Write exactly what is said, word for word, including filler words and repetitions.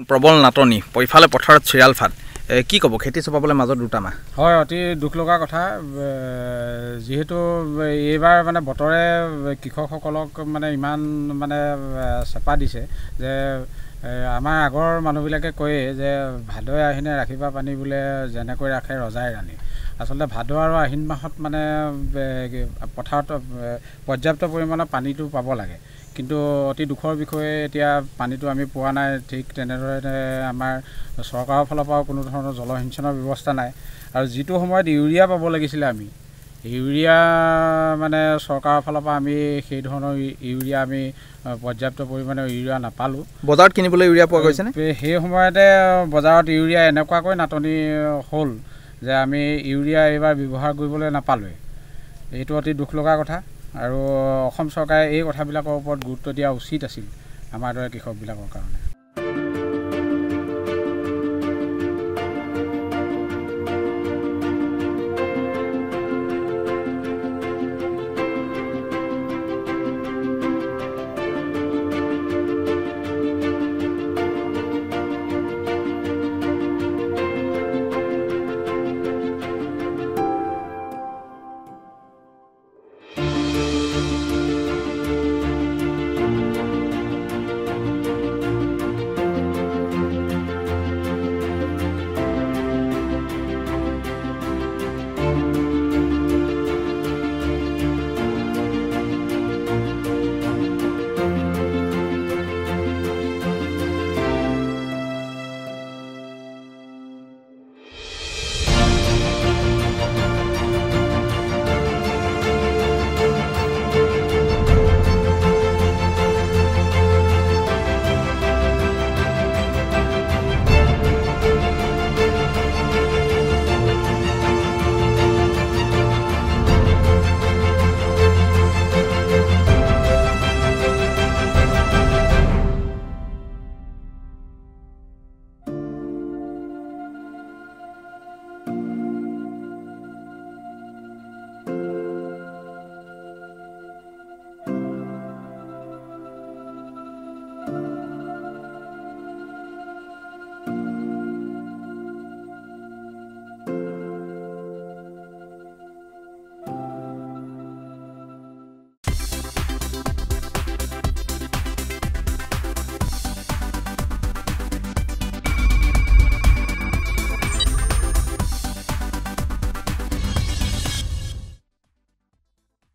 প্ৰবল নাটনি পইফালে পথাৰত চিৰাল ফাট কি ক'ব খেতি চপাবলৈ মাজত দুটা মাহ হয় অতি দুখ লগা কথা যেহেতু এইবাৰ মানে বতৰে কৃষকসকলক মানে ইমান মানে চেপা দিছে যে আমাৰ আগৰ মানুহবিলাকে কয়ে যে ভাদই আহিনে ৰাখিবা পানী বোলে যেনেকৈ ৰাখে ৰজাই ৰাণী আচলতে ভাদ আৰু আহিন মাহত মানে পথাৰত পৰ্যাপ্ত পৰিমাণৰ পানীটো পাব লাগে কিন্তু অতি দুখৰ বিষয়ে এতিয়া পানীটো আমি পোৱা নাই ঠিক তেনেদৰে আমাৰ চৰকাৰৰ ফালৰ পৰা কোনো ধৰণৰ জলসিঞ্চনৰ ব্যৱস্থা নাই আৰু যিটো সময়ত ইউৰিয়া পাব লাগিছিলে আমি ইউৰিয়া মানে চৰকাৰৰ ফালৰ পৰা আমি সেই ধৰণৰ ইউৰিয়া আমি পৰ্যাপ্ত পৰিমাণে ইউৰিয়া নাপালোঁ বজাৰত কিনিবলৈ ইউৰিয়া পোৱা গৈছেনে সেই সময়তে বজাৰত ইউৰিয়া এনেকুৱাকৈ নাটনি হ'ল যে আমি ইউৰিয়া এইবাৰ ব্যৱহাৰ কৰিবলৈ নাপালোঁৱে এইটো অতি দুখ লগা কথা আৰু অসম চৰকাৰে এই কথাবিলাকৰ ওপৰত গুৰুত্ব দিয়া উচিত আছিল আমাৰ দৰে কৃষকবিলাকৰ কাৰণে